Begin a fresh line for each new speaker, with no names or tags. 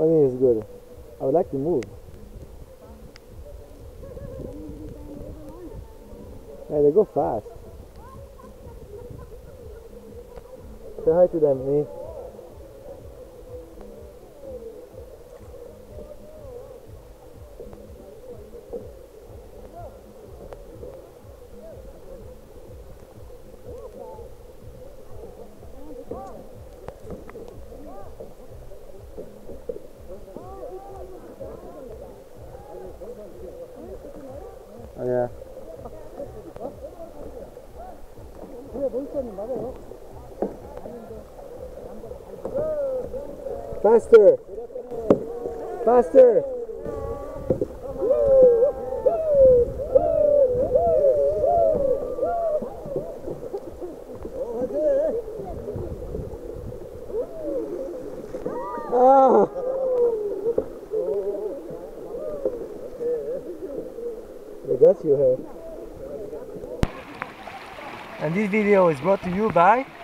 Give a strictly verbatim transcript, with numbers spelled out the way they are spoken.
What do you mean it's good? I would like to move. Yeah, they go fast. Say hi to them, me. Oh, yeah. Faster! Faster! Ah! They got you here. And this video is brought to you by